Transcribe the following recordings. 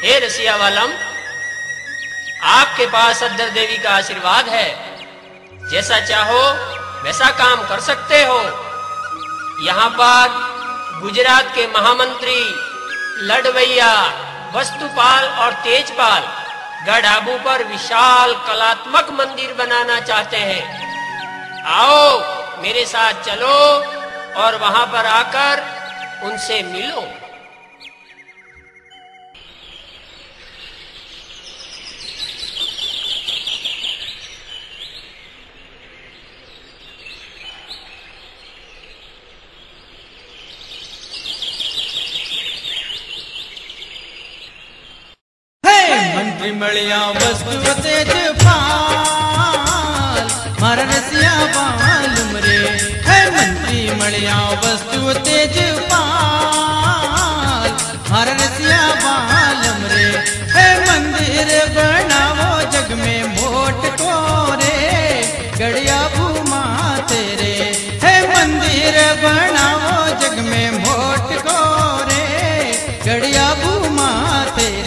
हे रसिया वालम, आपके पास अद्दर देवी का आशीर्वाद है। जैसा चाहो वैसा काम कर सकते हो। यहाँ पर गुजरात के महामंत्री लड़वैया, वस्तुपाल और तेजपाल गढ़ आबू पर विशाल कलात्मक मंदिर बनाना चाहते हैं। आओ मेरे साथ चलो और वहां पर आकर उनसे मिलो। मंत्री मलिया वस्तु तेजपाल, मारा रसिया बालम रे। है मंत्री मलिया वस्तु तेजपाल, मारा रसिया बालम रे। है मंदिर बनावो जग में मोट को रे, गड़िया भूमा तेरे। है मंदिर बनावो जग में मोट को रे, गड़िया भूमा तेरे।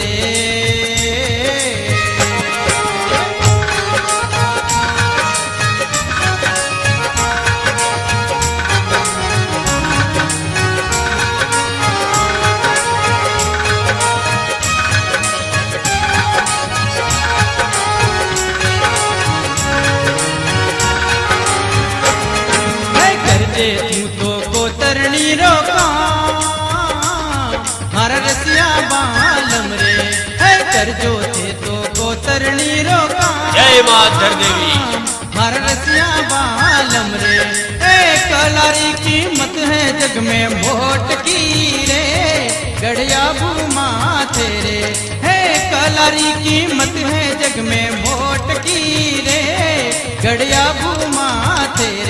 तू तो कोतरनी रोका, मारा रसिया बालम रे। है कर जो थे तो कोतरनी रोका। जय मां अद्दर देवी। मारा रसिया बालम रे। कलारी कीमत है जग में मोट की रे, गड़िया भूमा तेरे। है कलारी कीमत है जग में मोट की रे, गड़िया भूमा तेरे।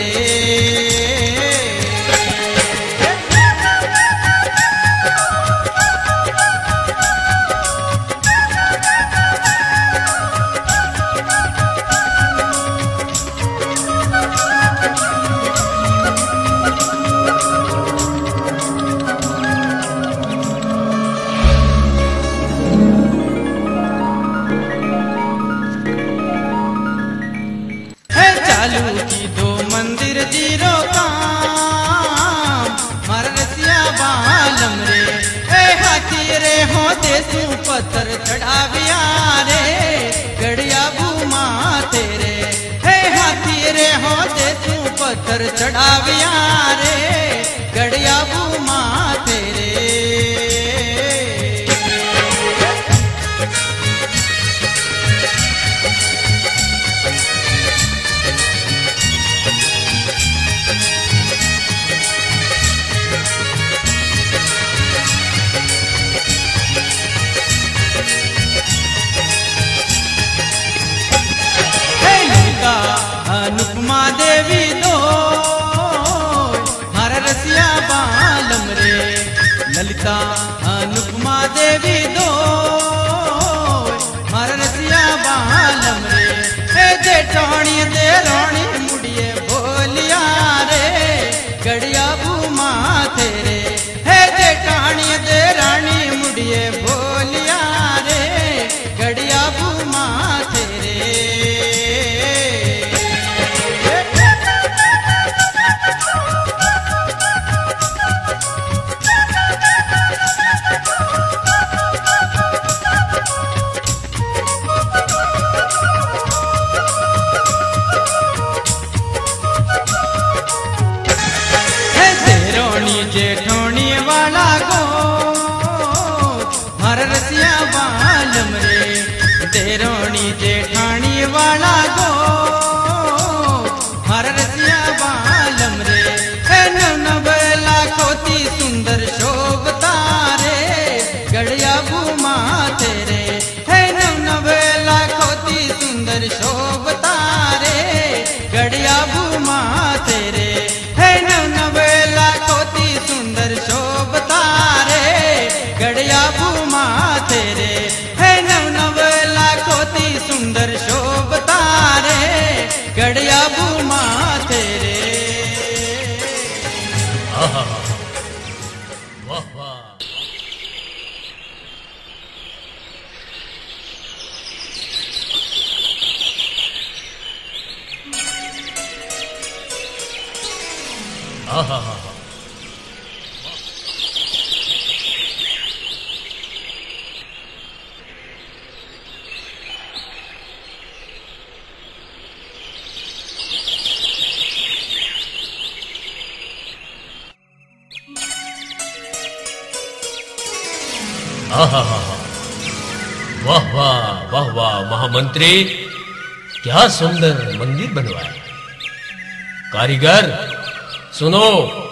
चालू की दो मंदिर जीरो काम, मारा रसिया बालम रे। हाथी रे हो देसू पत्थर चढ़ाविया रे, गड़िया भूमा तेरे। हाथी रे हो देसू पत्थर चढ़ाविया रे, गड़िया भूमा तेरे। अनुपमा देवी दो, मारा रसिया बालम रे। ललिता अनुपमा देवी दो, मारा रसिया बालम रे। जेठानी दे रानी मुड़िए बोलिया रे, गड़िया भूमा तेरे। जेठानी दे रानी मुड़िए बोलिया रे, गड़िया भूमा तेरे। जेठोनी वाला गो, मारा रसिया बालम रे। तेरोनी जेठानी वाला गो, मारा रसिया बालम रे। नवला खोती सुंदर शोभता रे, गड़िया भूमा तेरे। नवला खोती सुंदर शोभता रे, गड़िया भूमा तेरे। नवला खोती सुंदर शोभता रे, गड़िया भूमा तेरे। नवला खोती सुंदर शोभता रे, गड़िया भूमा तेरे। वाह वाह। आहा, वाह वाह वाह वाह महामंत्री, क्या सुंदर मंदिर बनवाया। कारीगर सुनो,